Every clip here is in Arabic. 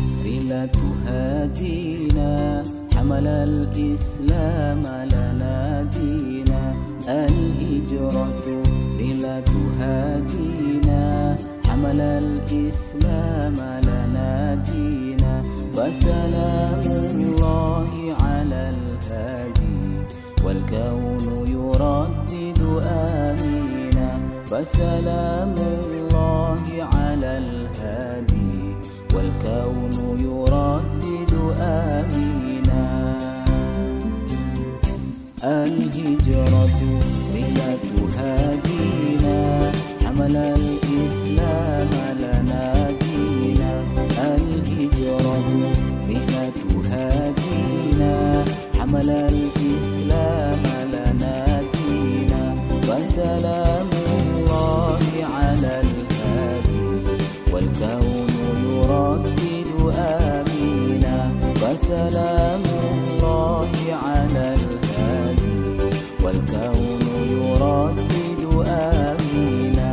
رحلة هادينا، حمل الإسلام لنا دينا. الهجرة رحلة هادينا، حمل الإسلام لنا دينا. وسلام الله على الهادي، والكون يردد آمينا. وسلام الله على الهادي، والكون يردد آمينا. الهجرة رحلة هادينا، حمل الإسلام لنا دينا. الهجرة رحلة هادينا، حمل الإسلام لنا دينا. وسلام الله على الهادي، والكون يردد آمينا. وسلام الله على الهادي، والكون يردد آمينا.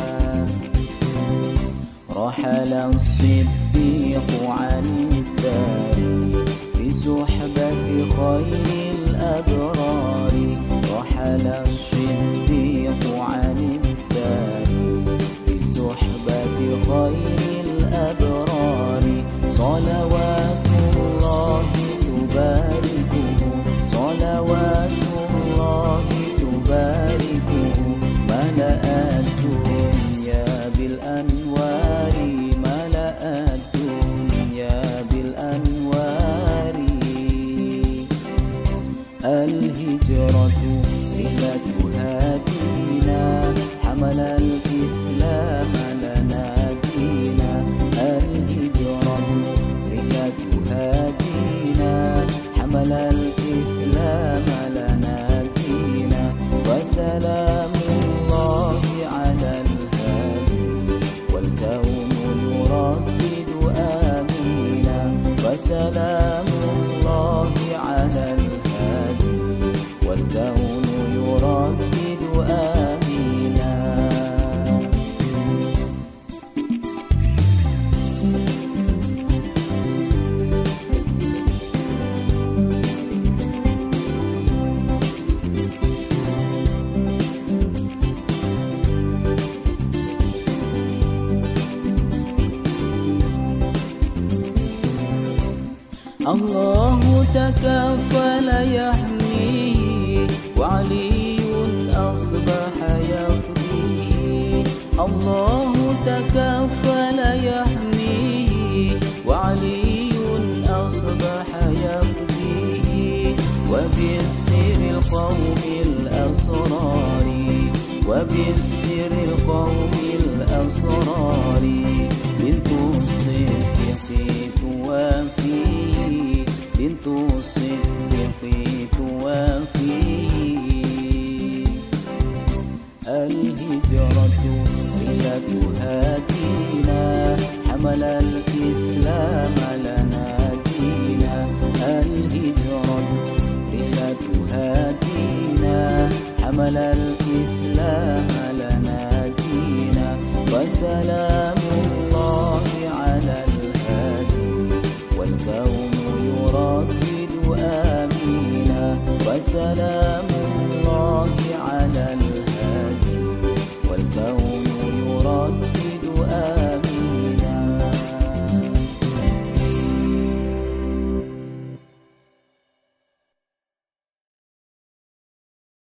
رحل الصديق عن الدار في صحبة خير الأبرار. رحل الصديق عن الدار في صحبة خير الأبرار. صلوات الله تباركه، صلوات الله تباركه. ملأ الدنيا بالأنوار، ملأ الدنيا بالأنوار. الهجرة رحلة هادينا، حمل الإسلام لنا دينا. الهجرة رحلة هادينا، حمل الإسلام لنا دينا. وسلام الله على الهادي، والكون يردد آمينا. وسلام الله على الهادي، والكون يردد آمينا. الله تكفل يحميه، وعلي أصبح يفديه. الله تكفل يحميه، وعلي أصبح يفديه. وبالسر القوم الأسرار، وبالسر القوم الأسرار. بنت الصديق توافيه، بنت الصديق توافيه. الهجرة رحلة هادينا، حمل الإسلام لنا دينا. الهجرة رحلة هادينا، حمل الإسلام لنا دينا. وسلام الله على الهادي، والكون يردد آمينا. وسلام